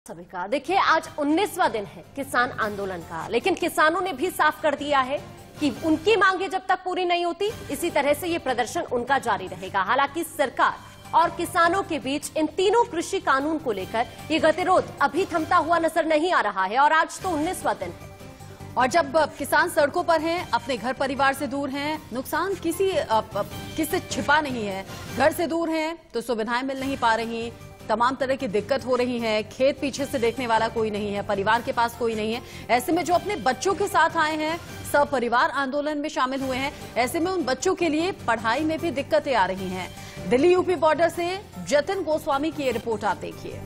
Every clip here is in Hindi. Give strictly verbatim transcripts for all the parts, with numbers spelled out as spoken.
सभी का देखिए, आज उन्नीसवां दिन है किसान आंदोलन का, लेकिन किसानों ने भी साफ कर दिया है कि उनकी मांगे जब तक पूरी नहीं होती, इसी तरह से ये प्रदर्शन उनका जारी रहेगा। हालांकि सरकार और किसानों के बीच इन तीनों कृषि कानून को लेकर ये गतिरोध अभी थमता हुआ नजर नहीं आ रहा है और आज तो उन्नीसवां दिन है। और जब किसान सड़कों पर हैं, अपने घर परिवार से दूर हैं, नुकसान किसी किससे छिपा नहीं है, घर से दूर हैं तो सुविधाएं मिल नहीं पा रही, तमाम तरह की दिक्कत हो रही है, खेत पीछे से देखने वाला कोई नहीं है, परिवार के पास कोई नहीं है। ऐसे में जो अपने बच्चों के साथ आए हैं, सब परिवार आंदोलन में शामिल हुए हैं, ऐसे में उन बच्चों के लिए पढ़ाई में भी दिक्कतें आ रही हैं। दिल्ली यूपी बॉर्डर से जतिन गोस्वामी की ये रिपोर्ट आप देखिए।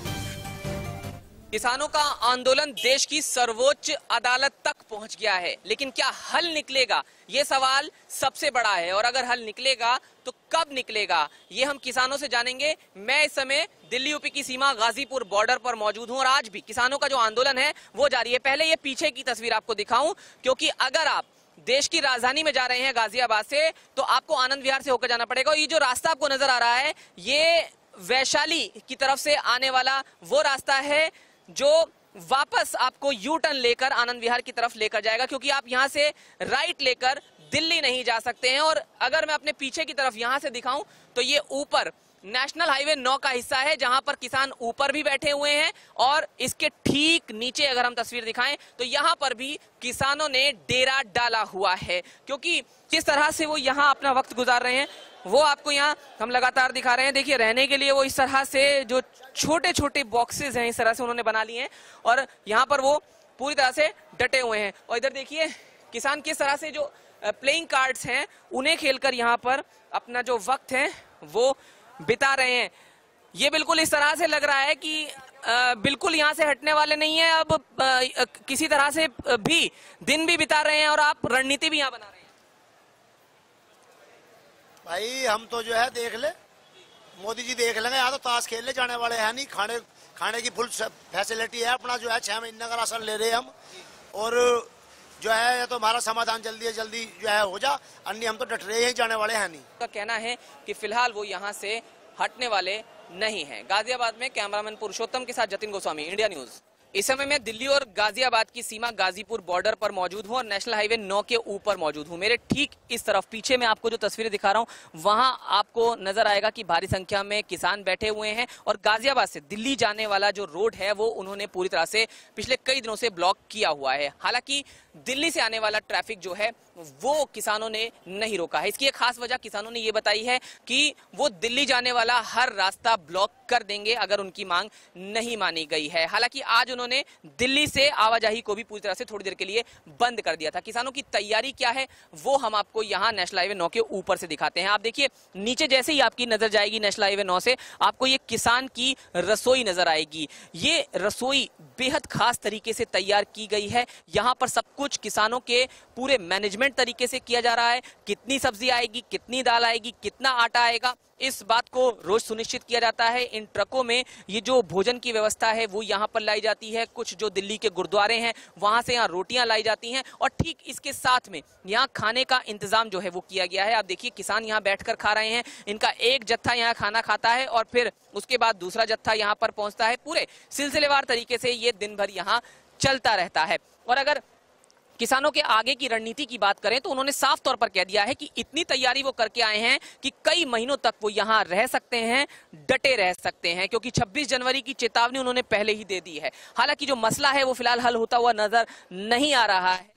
किसानों का आंदोलन देश की सर्वोच्च अदालत तक पहुंच गया है, लेकिन क्या हल निकलेगा, ये सवाल सबसे बड़ा है। और अगर हल निकलेगा तो कब निकलेगा, ये हम किसानों से जानेंगे। मैं इस समय दिल्ली यूपी की सीमा गाजीपुर बॉर्डर पर मौजूद हूं और आज भी किसानों का जो आंदोलन है वो जारी है। पहले ये पीछे की तस्वीर आपको दिखाऊं, क्योंकि अगर आप देश की राजधानी में जा रहे हैं गाजियाबाद से, तो आपको आनंद विहार से होकर जाना पड़ेगा। ये जो रास्ता आपको नजर आ रहा है, ये वैशाली की तरफ से आने वाला वो रास्ता है जो वापस आपको यू टर्न लेकर आनंद विहार की तरफ लेकर जाएगा, क्योंकि आप यहां से राइट लेकर दिल्ली नहीं जा सकते हैं। और अगर मैं अपने पीछे की तरफ यहां से दिखाऊं तो ये ऊपर नेशनल हाईवे नौ का हिस्सा है, जहां पर किसान ऊपर भी बैठे हुए हैं और इसके ठीक नीचे अगर हम तस्वीर दिखाएं तो यहां पर भी किसानों ने डेरा डाला हुआ है, क्योंकि जिस तरह से वो यहां अपना वक्त गुजार रहे हैं वो आपको यहाँ हम लगातार दिखा रहे हैं। देखिए, रहने के लिए वो इस तरह से जो छोटे छोटे बॉक्सेस हैं, इस तरह से उन्होंने बना लिए हैं और यहाँ पर वो पूरी तरह से डटे हुए हैं। और इधर देखिए, किसान किस तरह से जो प्लेइंग कार्ड्स हैं उन्हें खेलकर यहाँ पर अपना जो वक्त है वो बिता रहे हैं। ये बिल्कुल इस तरह से लग रहा है कि आ, बिल्कुल यहाँ से हटने वाले नहीं है। अब आ, किसी तरह से भी दिन भी बिता रहे हैं और आप रणनीति भी यहाँ बना रहे हैं। भाई हम तो जो है देख ले, मोदी जी देख लेंगे, यहाँ तो ताश खेलने जाने वाले हैं नहीं, खाने खाने की फुल फैसिलिटी है। अपना जो है छह महीने का राशन ले रहे हैं हम, और जो है तो हमारा समाधान जल्दी जल्दी जो है हो जा, अन्य हम तो डट रहे ही जाने वाले हैं नहीं। का कहना है कि फिलहाल वो यहाँ से हटने वाले नहीं है। गाजियाबाद में कैमरामैन पुरुषोत्तम के साथ जतिन गोस्वामी, इंडिया न्यूज। इस समय मैं दिल्ली और गाजियाबाद की सीमा गाजीपुर बॉर्डर पर मौजूद हूं और नेशनल हाईवे नौ के ऊपर मौजूद हूं। मेरे ठीक इस तरफ पीछे में आपको जो तस्वीरें दिखा रहा हूं, वहां आपको नजर आएगा कि भारी संख्या में किसान बैठे हुए हैं और गाजियाबाद से दिल्ली जाने वाला जो रोड है वो उन्होंने पूरी तरह से पिछले कई दिनों से ब्लॉक किया हुआ है। हालांकि दिल्ली से आने वाला ट्रैफिक जो है वो किसानों ने नहीं रोका है। इसकी एक खास वजह किसानों ने ये बताई है कि वो दिल्ली जाने वाला हर रास्ता ब्लॉक कर देंगे अगर उनकी मांग नहीं मानी गई है। हालांकि आज उन्होंने दिल्ली से आवाजाही को भी पूरी तरह से थोड़ी देर के लिए बंद कर दिया था। किसानों की तैयारी क्या है वो हम आपको यहाँ नेशनल हाईवे नौ के ऊपर से दिखाते हैं। आप देखिए, नीचे जैसे ही आपकी नजर जाएगी नेशनल हाईवे नौ से, आपको ये किसान की रसोई नजर आएगी। ये रसोई बेहद खास तरीके से तैयार की गई है। यहाँ पर सब कुछ किसानों के पूरे मैनेजमेंट तरीके से किया जा रहा है। कितनी सब्जी आएगी, कितनी दाल आएगी, कितना आटा आएगा, इस बात को रोज सुनिश्चित किया जाता है। इन ट्रकों में ये जो भोजन की व्यवस्था है वो यहाँ पर लाई जाती है। कुछ जो दिल्ली के गुरुद्वारे हैं वहां से यहाँ रोटियां लाई जाती हैं और ठीक इसके साथ में यहाँ खाने का इंतजाम जो है वो किया गया है। आप देखिए, किसान यहाँ बैठकर खा रहे हैं। इनका एक जत्था यहाँ खाना खाता है और फिर उसके बाद दूसरा जत्था यहाँ पर पहुंचता है। पूरे सिलसिलेवार तरीके से ये दिन भर यहाँ चलता रहता है। और अगर किसानों के आगे की रणनीति की बात करें तो उन्होंने साफ तौर पर कह दिया है कि इतनी तैयारी वो करके आए हैं कि कई महीनों तक वो यहाँ रह सकते हैं, डटे रह सकते हैं, क्योंकि छब्बीस जनवरी की चेतावनी उन्होंने पहले ही दे दी है। हालांकि जो मसला है वो फिलहाल हल होता हुआ नजर नहीं आ रहा है।